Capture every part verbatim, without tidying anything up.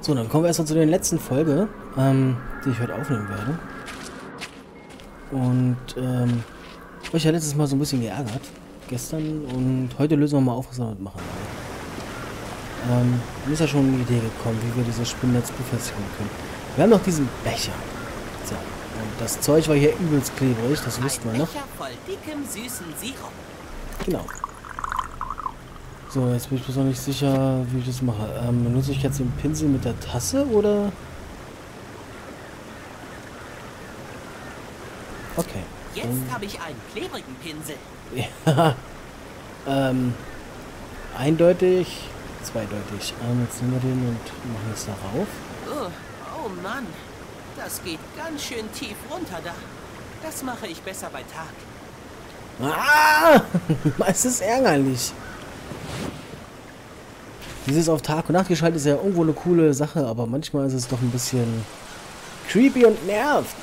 So, dann kommen wir erstmal zu der letzten Folge, ähm, die ich heute aufnehmen werde. Und, ähm, ich habe letztes Mal so ein bisschen geärgert, gestern, und heute lösen wir mal auf, was wir damit machen. Ähm, mir ist ja schon eine Idee gekommen, wie wir dieses Spinnnetz befestigen können. Wir haben noch diesen Becher. So, und das Zeug war hier übelst klebrig, das wisst man noch. Becher voll dickem, süßen Sirup. Genau. So, jetzt bin ich bloß noch nicht sicher, wie ich das mache. Ähm, benutze ich jetzt den Pinsel mit der Tasse, oder? Okay. Jetzt Ähm, habe ich einen klebrigen Pinsel. ja. ähm, eindeutig, zweideutig. Ähm, jetzt nehmen wir den und machen es darauf. Oh, oh Mann, das geht ganz schön tief runter da. Das mache ich besser bei Tag. Ah! Es ist ärgerlich. Dieses auf Tag und Nacht geschaltet ist ja irgendwo eine coole Sache, aber manchmal ist es doch ein bisschen creepy und nervt.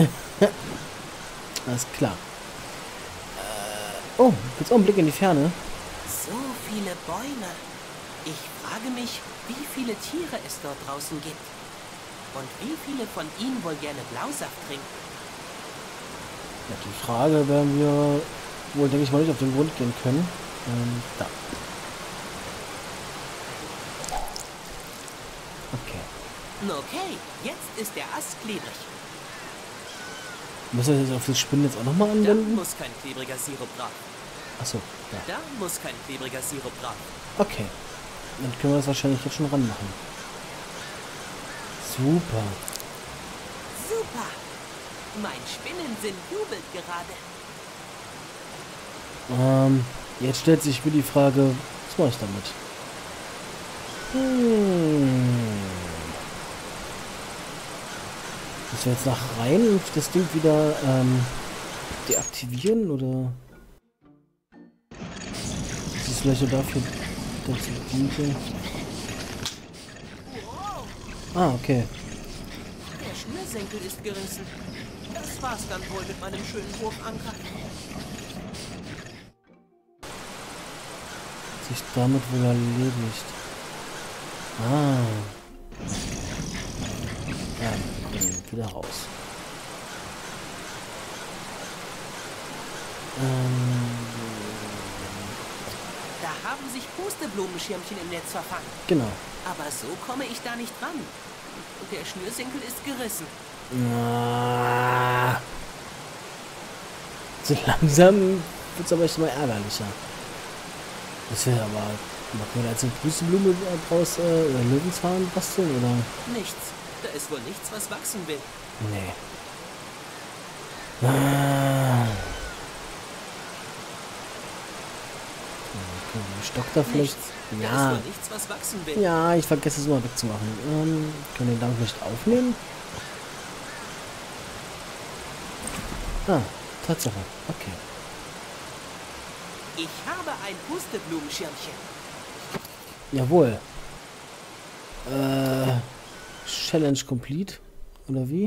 Alles klar. Äh, oh, gibt's auch einen Blick in die Ferne? So viele Bäume. Ich frage mich, wie viele Tiere es dort draußen gibt. Und wie viele von ihnen wohl gerne Blausaft trinken. Ja, die Frage werden wir wohl, denke ich mal, nicht auf den Grund gehen können. Ähm, da. Okay. Okay, jetzt ist der Ast klebrig. Müssen wir das auf das Spinnennetz auch nochmal Da anwenden? muss kein klebriger Sirup drauf. Achso, ja. Da muss kein klebriger Sirup drauf. Okay. Dann können wir das wahrscheinlich jetzt schon ranmachen. Super. Super! Mein Spinnensinn jubelt gerade. Ähm, jetzt stellt sich mir die Frage, was mache ich damit? Hm. Müssen wir jetzt nach rein und das Ding wieder ähm, deaktivieren, oder? Ist es vielleicht nur dafür, dass ich diente? Wow, Ah, okay. der Schnürsenkel ist gerissen. Das war's dann wohl mit meinem schönen Wurfanker. Sich damit wohl erledigt. Ah. Ja, dann wieder raus. Ähm, Da haben sich Pusteblumenschirmchen im Netz verfangen. genau. Aber so komme ich da nicht ran. Und der Schnürsenkel ist gerissen. Ah. So langsam wird es aber echt mal ärgerlicher. Das wäre aber... Machen wir da jetzt eine Pusteblume draus, äh, oder Löwenzahn basteln, oder? Nichts. Da ist wohl nichts, was wachsen will. Nee. Ah. Okay, den Stock da vielleicht... Nichts. Da ist Ja. wohl nichts, was wachsen will. Ja, ich vergesse es immer wegzumachen. Ähm, können den Dank nicht aufnehmen? Ah, Tatsache. Okay. Ich habe ein Pusteblumenschirmchen. Jawohl. Äh, Challenge complete. Oder wie?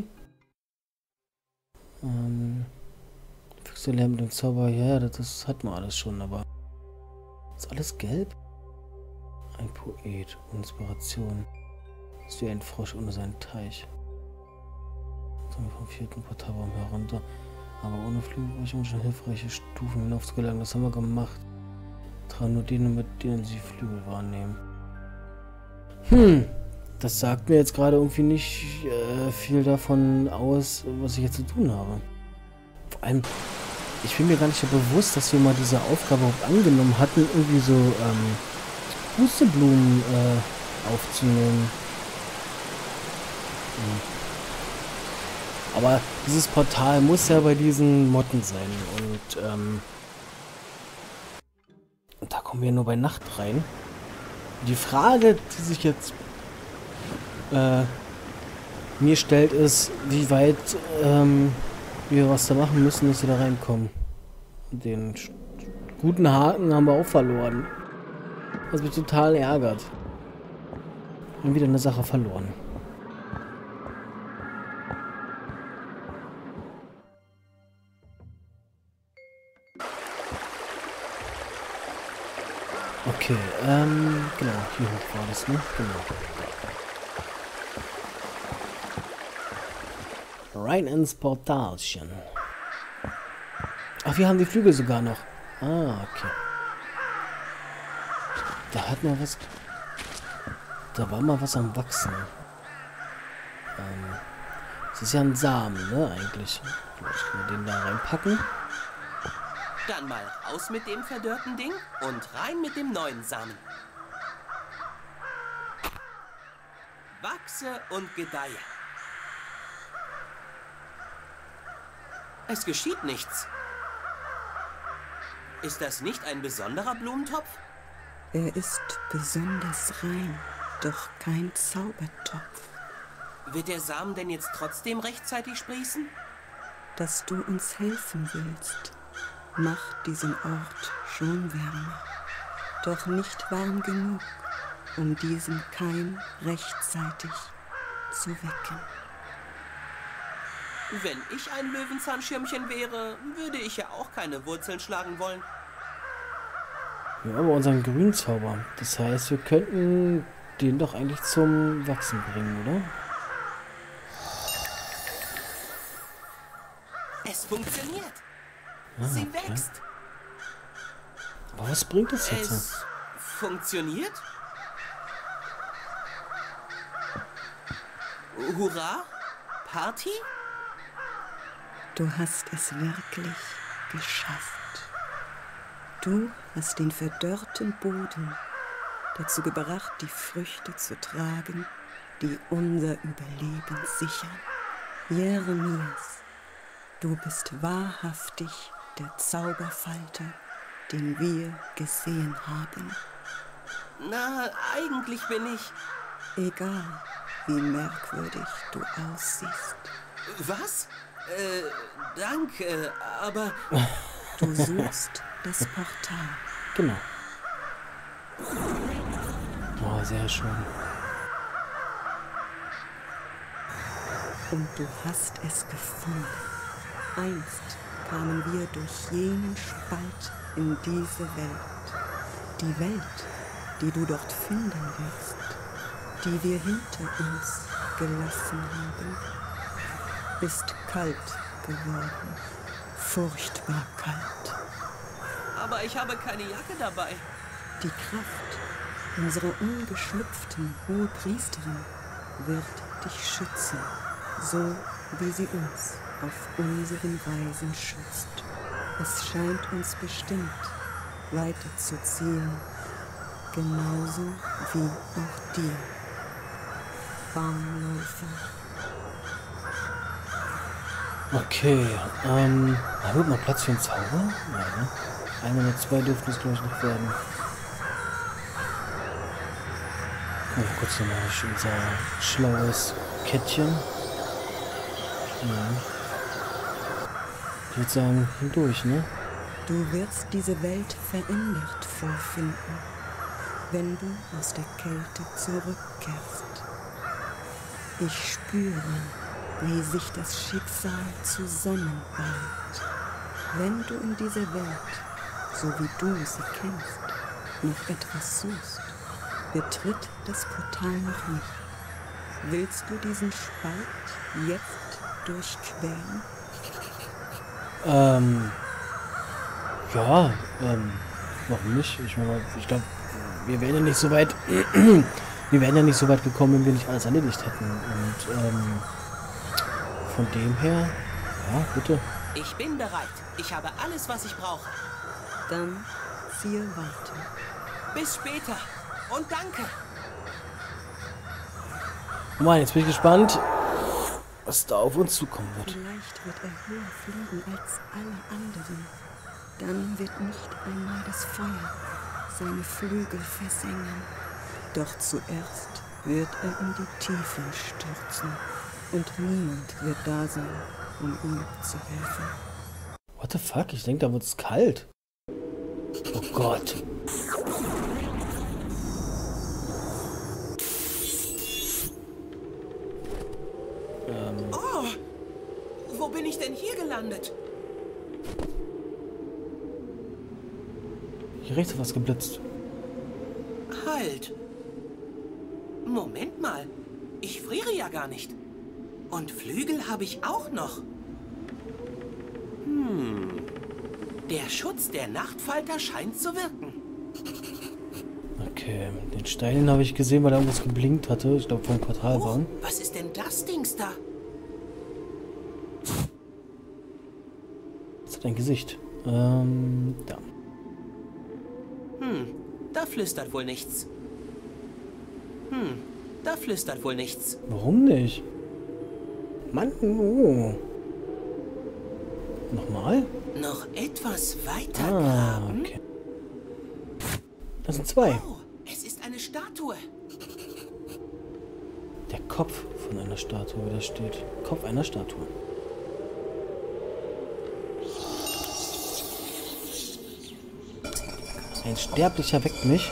Ähm, Füchse mit dem Zauber. Ja, das, das hat man alles schon, aber... Ist alles gelb? Ein Poet. Inspiration. Ist wie ein Frosch ohne seinen Teich. Kommen vom vierten Portalbaum herunter. Aber ohne Flügel um schon hilfreiche Stufen hinauf zu gelangen. Das haben wir gemacht. Tragen nur denen, mit denen sie Flügel wahrnehmen. Hm. Das sagt mir jetzt gerade irgendwie nicht äh, viel davon aus, was ich jetzt zu tun habe. Vor allem, ich bin mir gar nicht so bewusst, dass wir mal diese Aufgabe überhaupt angenommen hatten, irgendwie so ähm, Pusteblumen äh, aufzunehmen. Hm. Aber dieses Portal muss ja bei diesen Motten sein. Und ähm, da kommen wir nur bei Nacht rein. Die Frage, die sich jetzt äh, mir stellt, ist, wie weit ähm, wir was da machen müssen, dass wir da reinkommen. Den guten Haken haben wir auch verloren. Was mich total ärgert. Und wieder eine Sache verloren. Okay, ähm, genau, hier hoch war das, ne? Genau. rein ins Portalchen. Ach, wir haben die Flügel sogar noch. Ah, okay. Da hat man was... Da war mal was am Wachsen. Ähm, das ist ja ein Samen, ne, eigentlich. Vielleicht können wir den da reinpacken. Dann mal raus mit dem verdörrten Ding und rein mit dem neuen Samen. Wachse und gedeihe. Es geschieht nichts. Ist das nicht ein besonderer Blumentopf? Er ist besonders rein, doch kein Zaubertopf. Wird der Samen denn jetzt trotzdem rechtzeitig sprießen? Dass du uns helfen willst, macht diesen Ort schon wärmer. Doch nicht warm genug, um diesen Keim rechtzeitig zu wecken. Wenn ich ein Löwenzahnschirmchen wäre, würde ich ja auch keine Wurzeln schlagen wollen. Ja, aber unseren Grünzauber. Das heißt, wir könnten den doch eigentlich zum Wachsen bringen, oder? Es funktioniert. Ah, Sie okay. wächst. Aber was bringt das jetzt? Es funktioniert? Hurra? Party? Du hast es wirklich geschafft. Du hast den verdörrten Boden dazu gebracht, die Früchte zu tragen, die unser Überleben sichern. Jeremias, du bist wahrhaftig der Zauberfalter, den wir gesehen haben. Na, eigentlich bin ich... Egal, wie merkwürdig du aussiehst. Was? Äh, danke, aber... Du suchst das Portal. Genau. Oh, sehr schön. Und du hast es gefunden. Einst kamen wir durch jenen Spalt in diese Welt. Die Welt, die du dort finden wirst, die wir hinter uns gelassen haben, ist kalt geworden. Furchtbar kalt. Aber ich habe keine Jacke dabei. Die Kraft unserer ungeschlüpften Hohepriesterin wird dich schützen, so wie sie uns auf unseren Reisen schützt. Es scheint uns bestimmt, weiterzuziehen, genauso wie auch dir. Baumläufer. Okay, ähm, haben wir noch Platz für einen Zauber? Ja, ne? Einer oder zwei dürften es, glaube ich, noch werden. Ja, kurz nochmal unser schlaues Kettchen. Ja. Ich würde sagen, hindurch, ne? Du wirst diese Welt verändert vorfinden, wenn du aus der Kälte zurückkehrst. Ich spüre, wie sich das Schicksal zusammenballt. Wenn du in dieser Welt, so wie du sie kennst, noch etwas suchst, betritt das Portal noch nicht. Willst du diesen Spalt jetzt durchqueren? Ähm, ja, ähm, warum nicht? Ich meine, ich glaube, wir wären ja nicht so weit, wir wären ja nicht so weit gekommen, wenn wir nicht alles erledigt hätten. Und, ähm, von dem her, ja, bitte. Ich bin bereit. Ich habe alles, was ich brauche. Dann ziehe weiter. Bis später. Und danke. Mann, jetzt bin ich gespannt, was da auf uns zukommen wird. Vielleicht wird er höher fliegen als alle anderen. Dann wird nicht einmal das Feuer seine Flügel versengen. Doch zuerst wird er in die Tiefen stürzen. Und niemand wird da sein, um ihm zu helfen. What the fuck? Ich denke, da wird es kalt. Oh Gott. Ähm. Oh, wo bin ich denn hier gelandet? Hier rechts hat was geblitzt. Halt. Moment mal. Ich friere ja gar nicht. Und Flügel habe ich auch noch. Hm. Der Schutz der Nachtfalter scheint zu wirken. Okay, den Stein habe ich gesehen, weil da irgendwas geblinkt hatte. Ich glaube, vom Portal Oh, waren. was ist denn das Dings da? Das hat ein Gesicht. Ähm, da. Hm, da flüstert wohl nichts. Hm, da flüstert wohl nichts. Warum nicht? Mann, oh. Nochmal? Noch etwas weiter Ah, graben? okay. Das sind zwei. Oh, es ist eine Statue. Der Kopf von einer Statue, wie das steht. Kopf einer Statue. Ein Sterblicher weckt mich.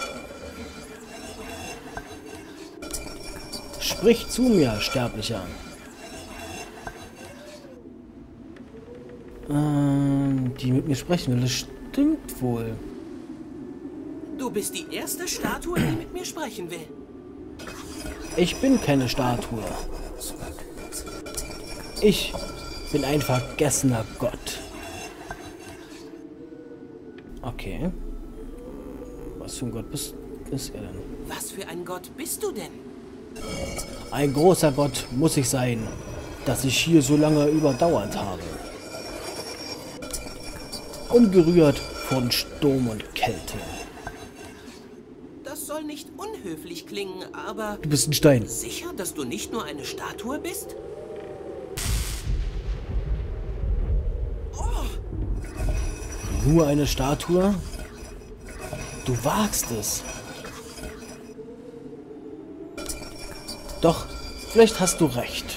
Sprich zu mir, Sterblicher. Ähm, die mit mir sprechen will, das stimmt wohl. Du bist die erste Statue, die mit mir sprechen will. Ich bin keine Statue. Ich bin ein vergessener Gott. Okay. Was für ein Gott bist, ist er denn? Was für ein Gott bist du denn? Ein großer Gott muss ich sein, dass ich hier so lange überdauert habe. Ungerührt von Sturm und Kälte. Das soll nicht unhöflich klingen, aber... Du bist ein Stein. Sicher, dass du nicht nur eine Statue bist? Oh, Nur eine Statue? Du wagst es. Doch, vielleicht hast du recht.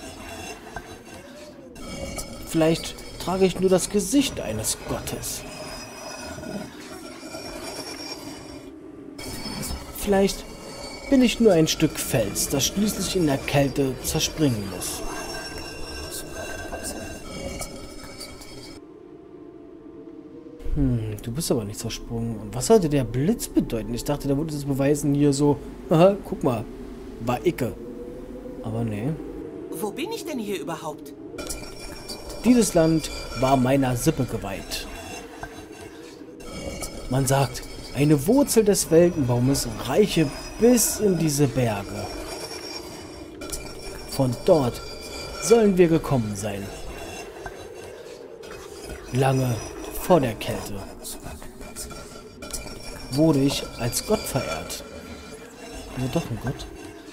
Vielleicht trage ich nur das Gesicht eines Gottes. Vielleicht bin ich nur ein Stück Fels, das schließlich in der Kälte zerspringen muss. Hm, du bist aber nicht zersprungen. Und was sollte der Blitz bedeuten? Ich dachte, da würde es beweisen hier so, haha, guck mal, war Icke. Aber nee. wo bin ich denn hier überhaupt? Dieses Land war meiner Sippe geweiht. Man sagt, eine Wurzel des Weltenbaumes reiche bis in diese Berge. Von dort sollen wir gekommen sein. Lange vor der Kälte wurde ich als Gott verehrt. Also doch ein Gott.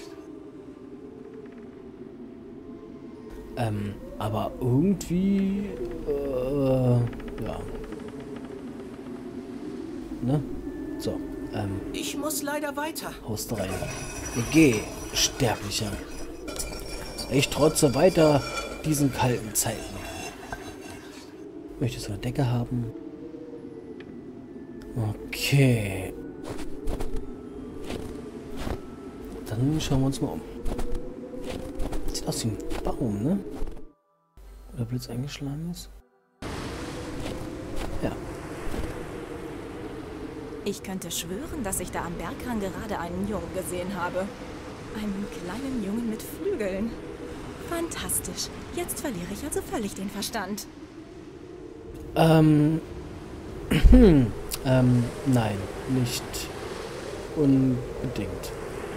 Ähm, aber irgendwie, äh, ja. Ne? So, ähm, Ich muss leider weiter. haust rein. Geh, Sterblicher. Ich trotze weiter diesen kalten Zeiten. Möchtest du eine Decke haben? Okay. Dann schauen wir uns mal um. Sieht aus wie ein Baum, ne? Wo der Blitz eingeschlagen ist. Ja. Ich könnte schwören, dass ich da am Berghang gerade einen Jungen gesehen habe. Einen kleinen Jungen mit Flügeln. Fantastisch. Jetzt verliere ich also völlig den Verstand. Ähm. ähm, nein, nicht unbedingt.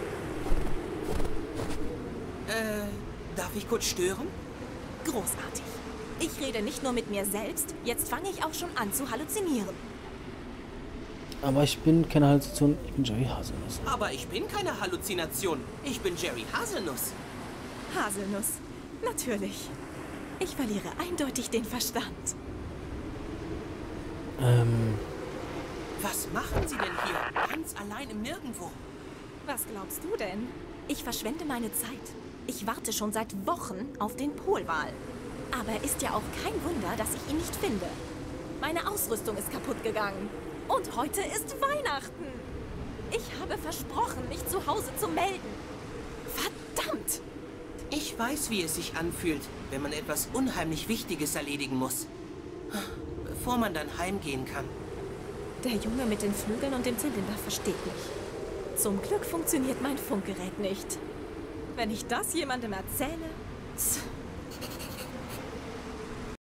Äh, darf ich kurz stören? Großartig. Ich rede nicht nur mit mir selbst, jetzt fange ich auch schon an zu halluzinieren. Aber ich bin keine Halluzination, ich bin Jerry Haselnuss. Aber ich bin keine Halluzination. Ich bin Jerry Haselnuss. Haselnuss. Natürlich. Ich verliere eindeutig den Verstand. Ähm, Was machen Sie denn hier? Ganz allein im Nirgendwo. Was glaubst du denn? Ich verschwende meine Zeit. Ich warte schon seit Wochen auf den Polwal. Aber ist ja auch kein Wunder, dass ich ihn nicht finde. Meine Ausrüstung ist kaputt gegangen. Und heute ist Weihnachten. Ich habe versprochen, mich zu Hause zu melden. Verdammt! Ich weiß, wie es sich anfühlt, wenn man etwas unheimlich Wichtiges erledigen muss. Bevor man dann heimgehen kann. Der Junge mit den Flügeln und dem Zylinder versteht mich. Zum Glück funktioniert mein Funkgerät nicht. Wenn ich das jemandem erzähle, Schatz.